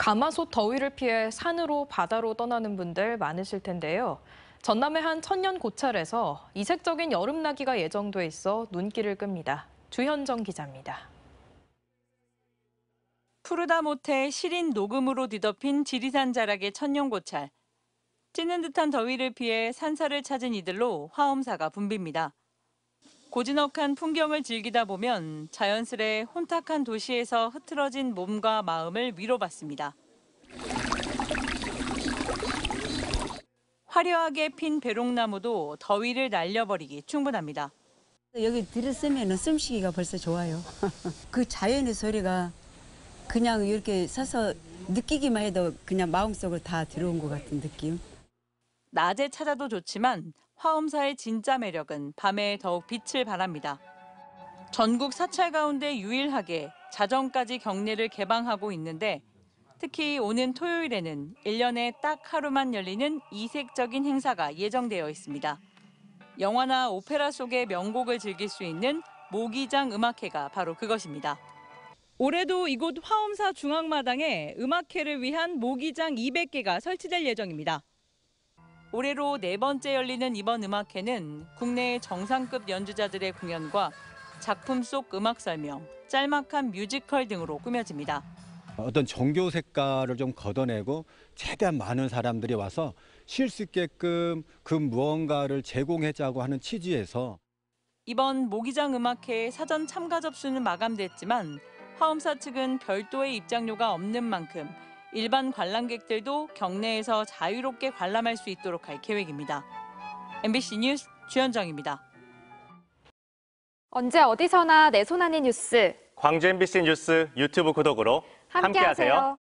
가마솥 더위를 피해 산으로 바다로 떠나는 분들 많으실 텐데요. 전남의 한 천년 고찰에서 이색적인 여름나기가 예정돼 있어 눈길을 끕니다. 주현정 기자입니다. 푸르다 못해 시린 녹음으로 뒤덮인 지리산 자락의 천년 고찰. 찌는 듯한 더위를 피해 산사를 찾은 이들로 화엄사가 붐빕니다. 고즈넉한 풍경을 즐기다 보면 자연스레 혼탁한 도시에서 흐트러진 몸과 마음을 위로받습니다. 화려하게 핀 배롱나무도 더위를 날려버리기 충분합니다. 여기 들었으면 숨쉬기가 벌써 좋아요. 그 자연의 소리가 그냥 이렇게 서서 느끼기만 해도 그냥 마음속으로 다 들어온 것 같은 느낌. 낮에 찾아도 좋지만 화엄사의 진짜 매력은 밤에 더욱 빛을 발합니다. 전국 사찰 가운데 유일하게 자정까지 경내를 개방하고 있는데 특히 오는 토요일에는 1년에 딱 하루만 열리는 이색적인 행사가 예정되어 있습니다. 영화나 오페라 속의 명곡을 즐길 수 있는 모기장 음악회가 바로 그것입니다. 올해도 이곳 화엄사 중앙마당에 음악회를 위한 모기장 200개가 설치될 예정입니다. 올해로 4번째 열리는 이번 음악회는 국내의 정상급 연주자들의 공연과 작품 속 음악 설명, 짤막한 뮤지컬 등으로 꾸며집니다. 어떤 종교 색깔을 좀 걷어내고 최대한 많은 사람들이 와서 쉴 수 있게끔 그 무언가를 제공하자고 하는 취지에서 이번 모기장 음악회 사전 참가 접수는 마감됐지만 화엄사 측은 별도의 입장료가 없는 만큼 일반 관람객들도 경내에서 자유롭게 관람할 수 있도록 할 계획입니다. MBC 뉴스 주현정입니다. 언제 어디서나 내 손 안의 뉴스. 광주 MBC 뉴스 유튜브 구독으로 함께하세요.